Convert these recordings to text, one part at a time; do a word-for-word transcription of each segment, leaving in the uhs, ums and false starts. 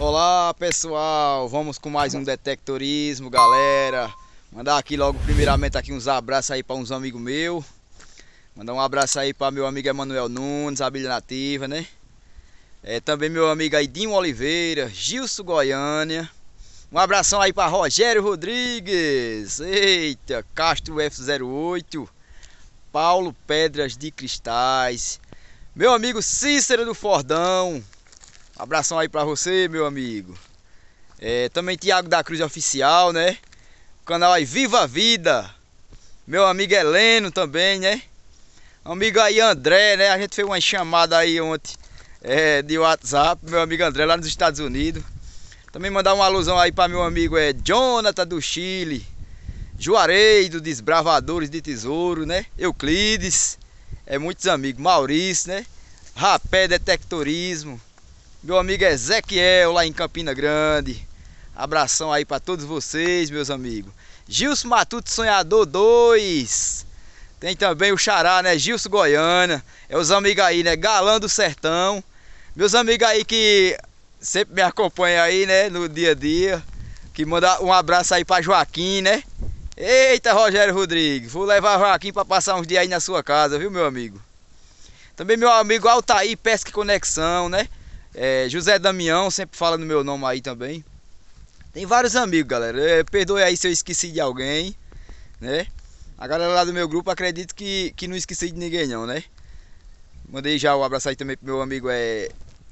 Olá pessoal, vamos com mais um detectorismo, galera. Mandar aqui logo primeiramente aqui uns abraços aí para uns amigos meus. Mandar um abraço aí para meu amigo Emanuel Nunes, abelha nativa, né? É, também meu amigo aí Dinho Oliveira, Gilson Goiânia. Um abração aí para Rogério Rodrigues, eita, Castro F zero oito, Paulo Pedras de Cristais, meu amigo Cícero do Fordão. Um abração aí pra você, meu amigo. É, também Tiago da Cruz Oficial, né? O canal aí Viva a Vida. Meu amigo Heleno também, né? Amigo aí André, né? A gente fez uma chamada aí ontem é, de WhatsApp. Meu amigo André lá nos Estados Unidos. Também mandar uma alusão aí para meu amigo é Jonathan do Chile, Juarez do Desbravadores de Tesouro, né? Euclides, é muitos amigos. Maurício, né? Rapé Detectorismo. Meu amigo Ezequiel lá em Campina Grande. Abração aí para todos vocês, meus amigos. Gilson Matuto Sonhador dois. Tem também o Xará, né? Gilson Goiânia. É os amigos aí, né? Galã do Sertão. Meus amigos aí que sempre me acompanham aí, né? No dia a dia. Que manda um abraço aí para Joaquim, né? Eita, Rogério Rodrigues. Vou levar Joaquim para passar uns dias aí na sua casa, viu, meu amigo? Também meu amigo Altair Pesca e Conexão, né? É, José Damião, sempre fala no meu nome aí também. Tem vários amigos, galera. É, perdoe aí se eu esqueci de alguém, né? A galera lá do meu grupo acredito que, que não esqueci de ninguém não, né? Mandei já um abraço aí também pro meu amigo é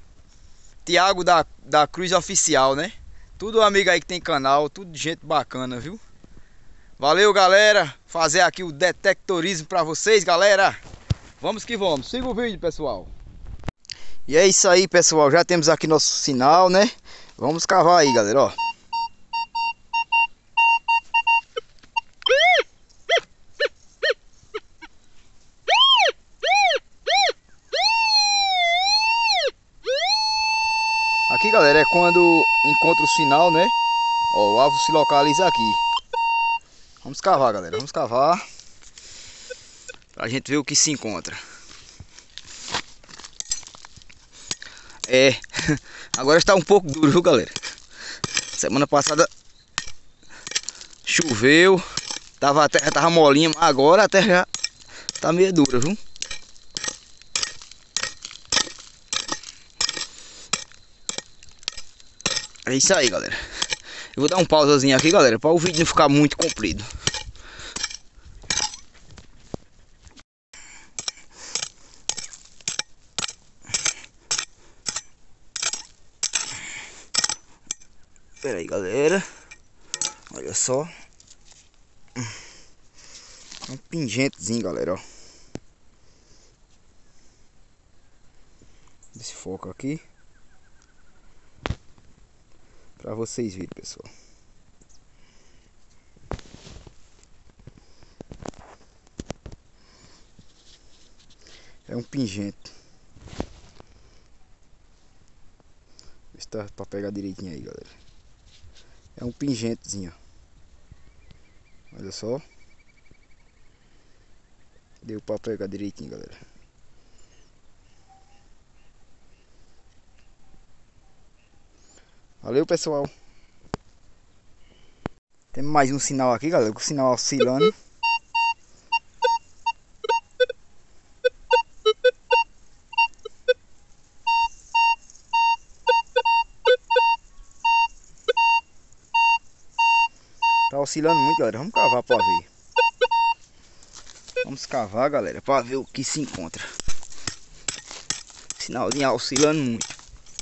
Tiago da, da Cruz Oficial, né? Tudo amigo aí que tem canal, tudo gente bacana, viu? Valeu, galera. Fazer aqui o detectorismo pra vocês, galera. Vamos que vamos. Siga o vídeo, pessoal. E é isso aí, pessoal, já temos aqui nosso sinal, né? Vamos cavar aí, galera, ó. Aqui, galera, é quando encontra o sinal, né? Ó, o alvo se localiza aqui. Vamos cavar, galera, vamos cavar pra gente ver o que se encontra. É, agora está um pouco duro, viu, galera? Semana passada choveu, tava, a terra tava molinha, mas agora a terra já tá meio dura, viu? É isso aí, galera. Eu vou dar um pausazinho aqui, galera, para o vídeo não ficar muito comprido. Pera aí, galera. Olha só. Um pingentezinho, galera, ó. Esse foco aqui pra vocês verem, pessoal. É um pingente. Vê se tá pra pegar direitinho aí, galera. É um pingentezinho. Olha só. Deu pra pegar direitinho, galera. Valeu, pessoal. Tem mais um sinal aqui, galera. Com o sinal oscilando. Tá oscilando muito, galera. Vamos cavar pra ver. Vamos cavar, galera, pra ver o que se encontra. Sinalzinho oscilando muito.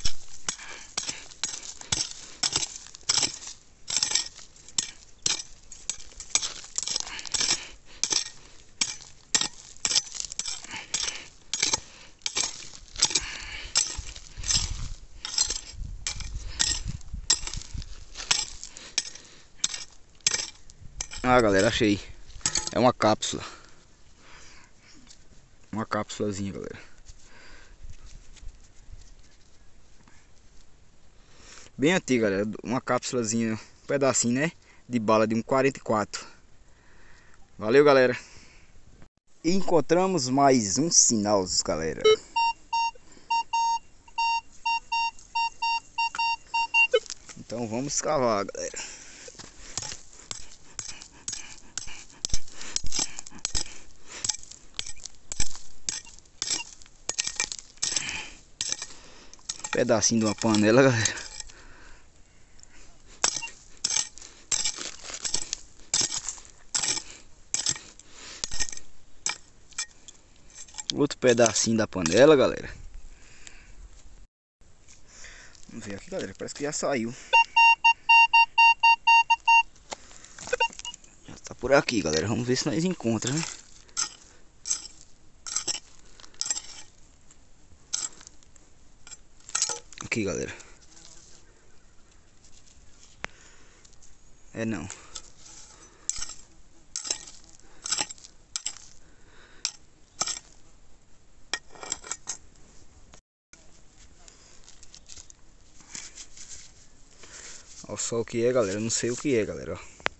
Ah, galera, achei. É uma cápsula. Uma cápsulazinha, galera. Bem antiga, galera. Uma cápsulazinha, um pedacinho, né? De bala de um quarenta e quatro. Valeu, galera. E encontramos mais um sinal, galera. Então vamos escavar, galera. Um pedacinho de uma panela, galera. Outro pedacinho da panela, galera. Vamos ver aqui, galera. Parece que já saiu. Já tá por aqui, galera. Vamos ver se nós encontramos, né? Aqui, galera. É não. Olha só o que é, galera. Eu não sei o que é, galera.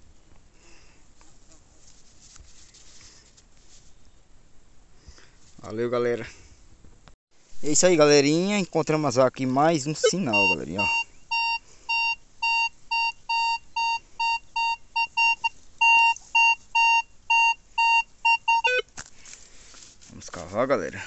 Valeu, galera. É isso aí, galerinha. Encontramos aqui mais um sinal, galerinha. Ó. Vamos cavar, galera.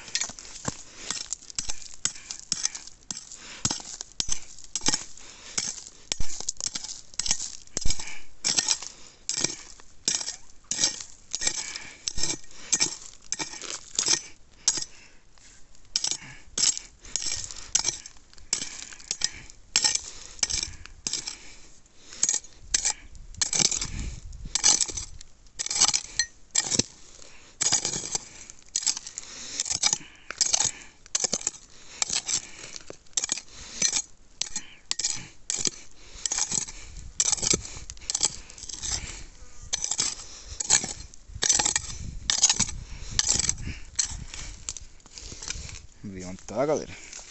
Vamos ver onde tá, galera.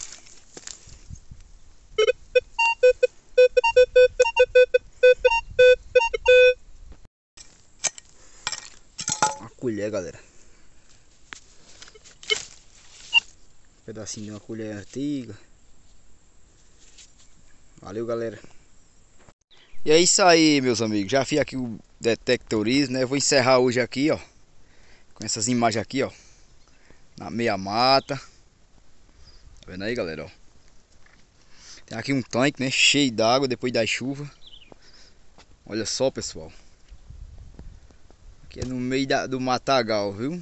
Uma colher, galera. Um pedacinho de uma colher antiga. Valeu, galera. E é isso aí, meus amigos. Já fiz aqui o detectorismo, né? Vou encerrar hoje aqui, ó, com essas imagens aqui, ó, na meia mata. Tá vendo aí, galera, ó? Tem aqui um tanque, né? Cheio d'água depois da chuva. Olha só, pessoal. Aqui é no meio da, do matagal, viu?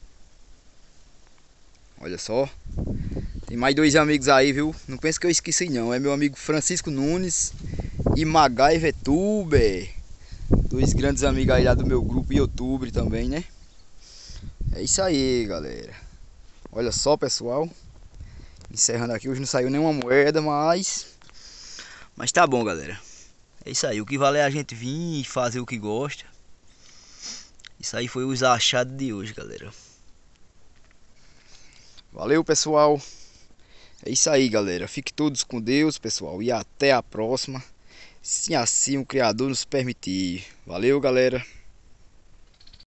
Olha só. Tem mais dois amigos aí, viu? Não pensa que eu esqueci não. É meu amigo Francisco Nunes e MacGyver Tuber. Dois grandes amigos aí lá do meu grupo YouTube também, né? É isso aí, galera. Olha só, pessoal. Encerrando aqui. Hoje não saiu nenhuma moeda, mas... Mas tá bom, galera. É isso aí. O que vale é a gente vir e fazer o que gosta. Isso aí foi os achados de hoje, galera. Valeu, pessoal. É isso aí, galera. Fique todos com Deus, pessoal. E até a próxima. Se assim o Criador nos permitir. Valeu, galera.